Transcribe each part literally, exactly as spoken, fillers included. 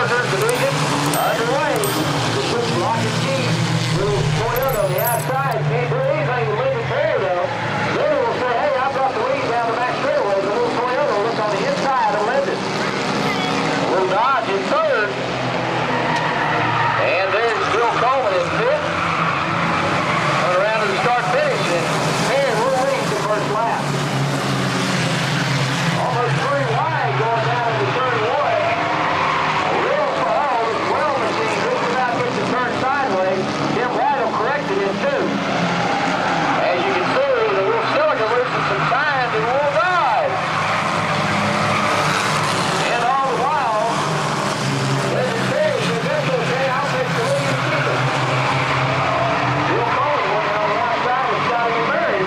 Chargers division underway. The quick block and key. Little Toyota on the outside. Can't do anything with Lincoln Perry though. Lily will say, hey, I've got the lead down the back straightaway. The little Toyota will look on the inside and lend it. A little Dodge in third. And there's Bill Coleman in fifth. Run around to the start finish and Perry will lead the first lap. Almost three wide going down to the thirty-one. A real oh, this well machine just about gets the turn sideways. Tim White will correct it in two. As you can see, the little silica loses some time to the little Dodge. And all the while, Lincoln Perry says, that's okay, I'll take the lead and keep it. Bill Coleman working on the outside with Scotty McMurray.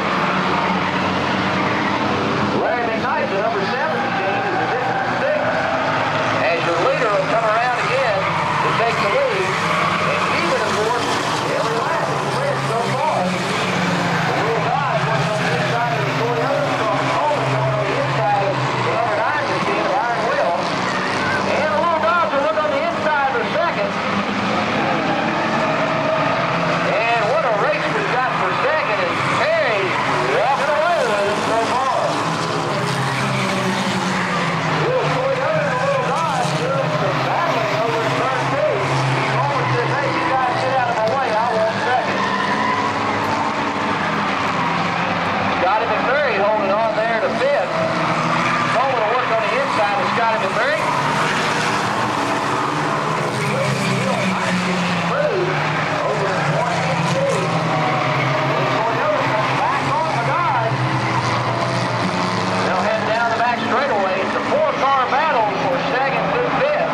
Larry McKnight, the number seven machine, is a different six. As your leader will come around again to take the lead and keep it, of course, every lap is the win so far. The little Dodge working on the inside of the Toyota, from Coleman going on the inside of the number nine machine of Iron Will. And the little Dodge will look on the inside for second. And what a race we've got for second, and Perry walking away with it so far. Little Toyota and a little Dodge doing some battling over in turn two. Coleman says, hey, you guys get out of my way, I want second. Scotty McMurray holding on there to fifth. Coleman will work on the inside of Scotty McMurray. Smooth over in one and two. Little Toyota comes back on the Dodge. They'll head down the back straightaway. It's a four-car battle for second through fifth.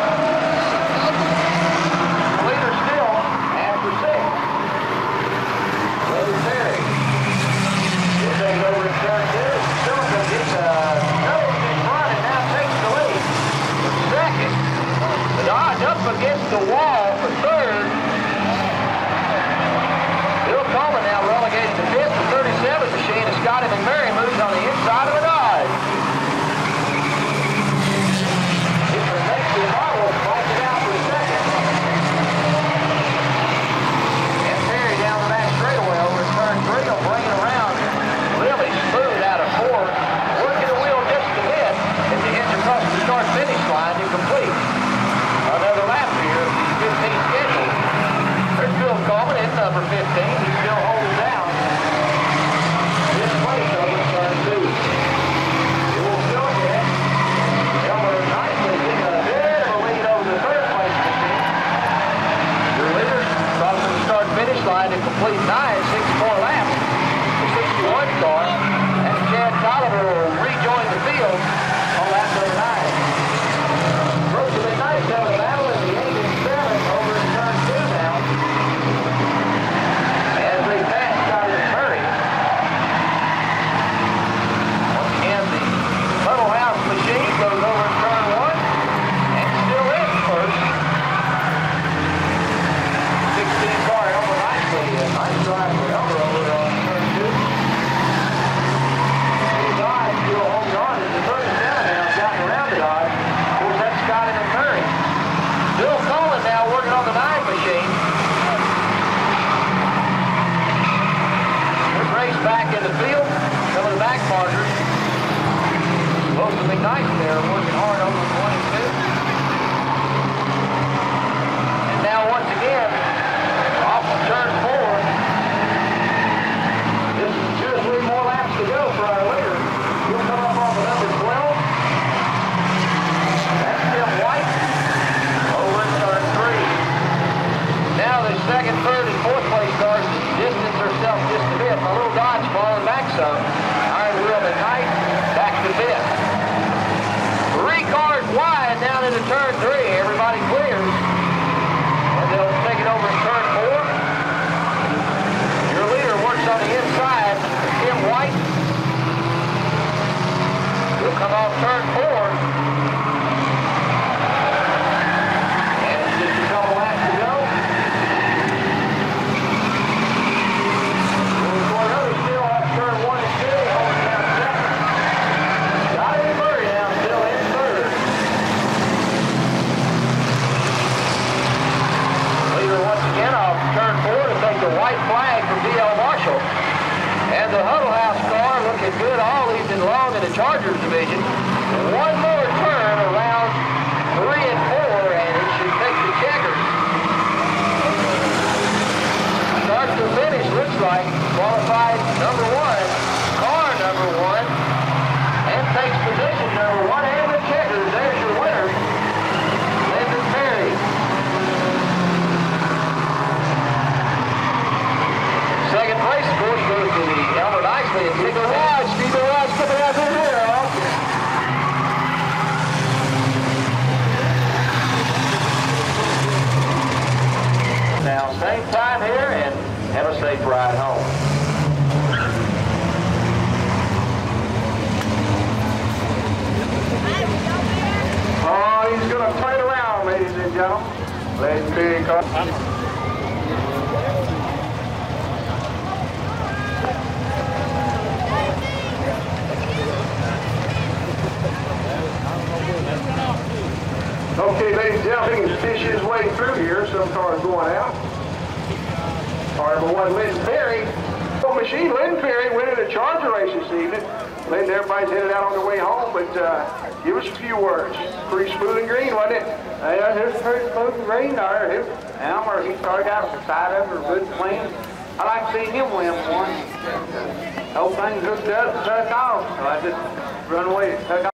The leader still after six. Brother Terry. He'll take it over in turn two. Silica gets a nose in front and now takes the lead. For second. The Dodge up against the wall for third. Bill Coleman now relegated to fifth. The thirty-seven machine of Scotty McMurray moves on the inside of the Dodge. If the next two models fight it out for second. And Perry down the back straightaway over in turn three will bring it around. Really smooth out of four. Working the wheel just a bit as he hits across the start finish line to complete another lap here of the fifteen schedule. There's Bill Coleman in number fifteen. He's still holding down this place over in turn two. It will still get Elmer nicely getting a bit of a lead over the third place machine. Your leader crossing the start finish line to complete nine, sixty-four laps. The sixty-one car. And Chad Tolliver will rejoin the field on lap number nine. Brooks and McKnight having a battle in the eight and seven over in turn two now. As they pass Scotty McMurray. Once again, the Little House machine goes over in turn one and still in first. sixteen car Elmer nicely. A nice drive for Elmer over on turn two. The Dodge still holding on as the thirty-seven now gotten around the Dodge. Of course, that's Scotty McMurray. Bill Coleman now working on the nine machine. Good race back in the field. Some of the back markers. Most of the McKnight there working hard over one and two. And now once again, off of turn four. This is two or three more laps to go for our leader. He'll come up off of number twelve. That's Tim White over in turn three. Now the second, third, and fourth place cars distance herself just a bit. My little Dodge falling back some. Iron Will McKnight back to fifth. Three cars wide down into turn three. Everybody clears. And they'll take it over in turn four. Your leader works on the inside. Tim White. He'll come off turn four. And it's just a couple laps to go. Little Toyota still off turn one and two. Holding down second. Scotty McMurray now still in third. in the Chargers division. One more turn around three and four, and it should take the checkers. Start to finish looks like qualified number one, car number one, and takes position number one and the checkers. There's your winner, Lyndon Perry. Second place, of course, goes to the Albert Isley and Speedway Watch. Speedway Watch coming out in here, huh? Now, same time here, and have a safe ride home. Oh, he's going to turn around, ladies and gentlemen. Let's pick up. Okay, ladies and gentlemen, he can fish his way through here. Some cars going out. Car number one, Lyndon Perry. Oh, machine, Lyndon Perry winning a Charger race this evening. Lyndon, everybody's headed out on their way home, but uh, give us a few words. Pretty smooth and green, wasn't it? Yeah, it was pretty smooth and green there. Elmer, he started out with the side of her good clean. I like seeing him win one. The whole thing hooked up and took off. So I just run away and took